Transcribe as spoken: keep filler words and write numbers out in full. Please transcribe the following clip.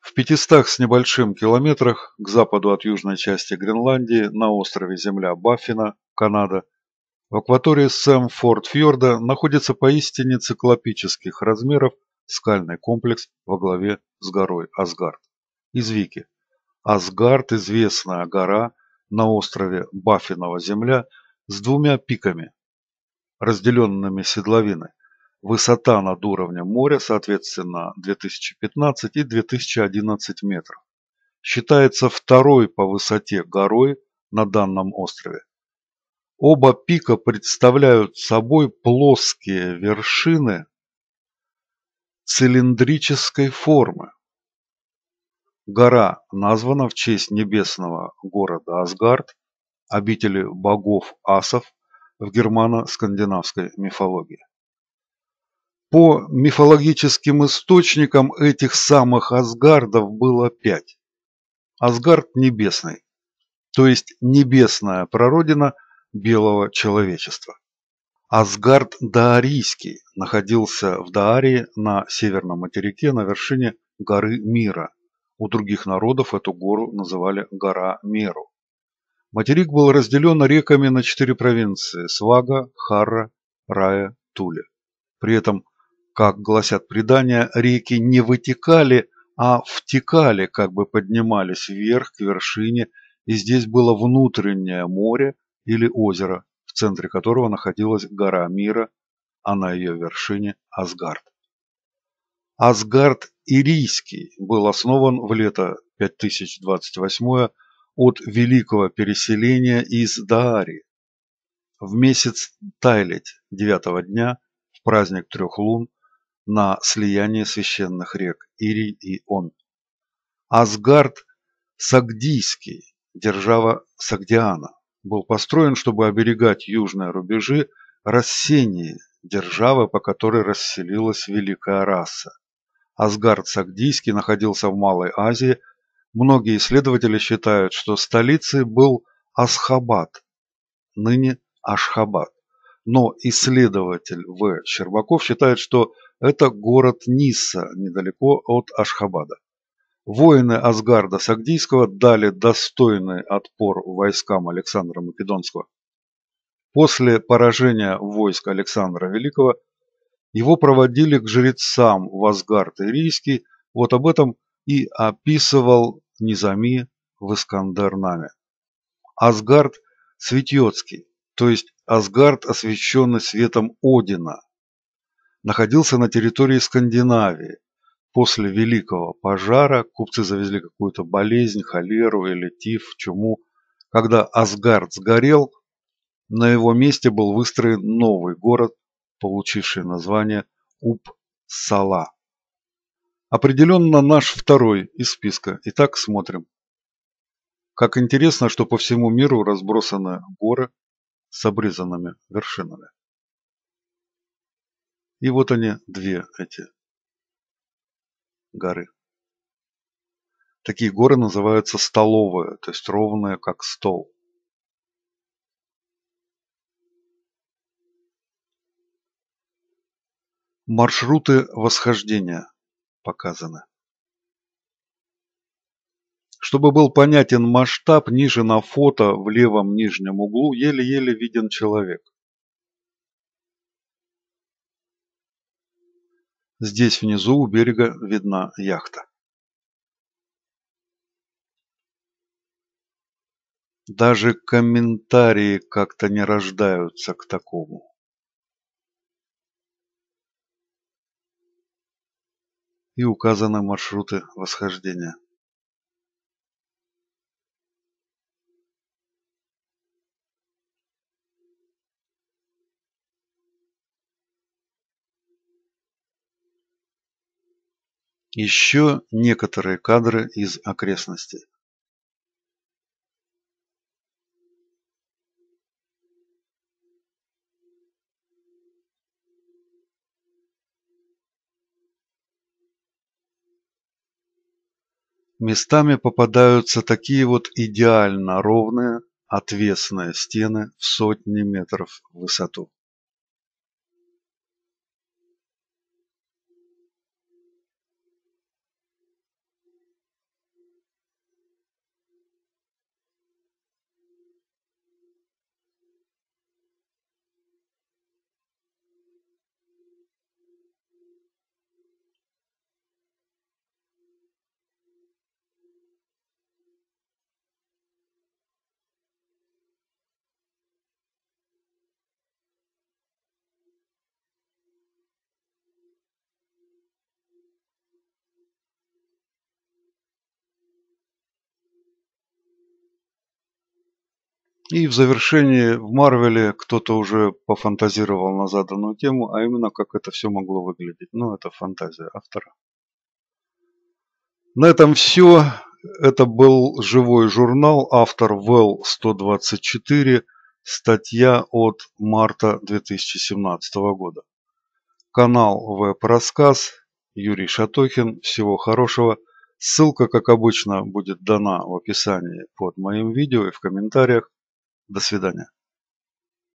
В пятистах с небольшим километрах к западу от южной части Гренландии на острове Земля Баффина, Канада, в акватории Сэмфорд-фьорда находится поистине циклопических размеров скальный комплекс во главе с горой Асгард. Из Вики. Асгард – известная гора на острове Баффинова Земля с двумя пиками, разделенными седловиной. Высота над уровнем моря, соответственно, две тысячи пятнадцать и две тысячи одиннадцать метров. Считается второй по высоте горой на данном острове. Оба пика представляют собой плоские вершины цилиндрической формы. Гора названа в честь небесного города Асгард, обители богов-асов в германо-скандинавской мифологии. По мифологическим источникам этих самых Асгардов было пять. Асгард небесный, то есть небесная прародина белого человечества. Асгард Даарийский находился в Даарии на северном материке на вершине горы Мира. У других народов эту гору называли гора Меру. Материк был разделен реками на четыре провинции – Свага, Харра, Рая, Туле. При этом, как гласят предания, реки не вытекали, а втекали, как бы поднимались вверх к вершине, и здесь было внутреннее море или озеро, в центре которого находилась гора Мира, а на ее вершине Асгард. Асгард Ирийский был основан в лето пять тысяч двадцать восьмое от великого переселения из Даарии. В месяц Тайлить девятого дня, в праздник трех лун, на слияние священных рек Ирий и Он. Асгард Сагдийский, держава Сагдиана, был построен, чтобы оберегать южные рубежи Рассении, державы, по которой расселилась великая раса. Асгард Сагдийский находился в Малой Азии. Многие исследователи считают, что столицей был Асхабад, ныне Ашхабад. Но исследователь В. Щербаков считает, что это город Нисса, недалеко от Ашхабада. Воины Асгарда Сагдийского дали достойный отпор войскам Александра Македонского. После поражения войск Александра Великого его проводили к жрецам в Асгард Ирийский. Вот об этом и описывал Низами в Искандер-наме. Асгард Светьёцкий, то есть Асгард, освященный светом Одина, находился на территории Скандинавии. После Великого пожара купцы завезли какую-то болезнь, холеру или тиф, чуму. Когда Асгард сгорел, на его месте был выстроен новый город, получивший название Упсала. Определенно наш второй из списка. Итак, смотрим. Как интересно, что по всему миру разбросаны горы с обрезанными вершинами. И вот они, две эти горы. Такие горы называются столовые, то есть ровные, как стол. Маршруты восхождения показаны. Чтобы был понятен масштаб, ниже на фото в левом нижнем углу еле-еле виден человек. Здесь внизу у берега видна яхта. Даже комментарии как-то не рождаются к такому. И указаны маршруты восхождения. Еще некоторые кадры из окрестностей. Местами попадаются такие вот идеально ровные, отвесные стены в сотни метров в высоту. И в завершении в Марвеле кто-то уже пофантазировал на заданную тему, а именно как это все могло выглядеть. Ну, это фантазия автора. На этом все. Это был живой журнал, автор Well сто двадцать четыре, статья от марта две тысячи семнадцатого года. Канал Веб-рассказ, Юрий Шатохин. Всего хорошего. Ссылка, как обычно, будет дана в описании под моим видео и в комментариях. До свидания.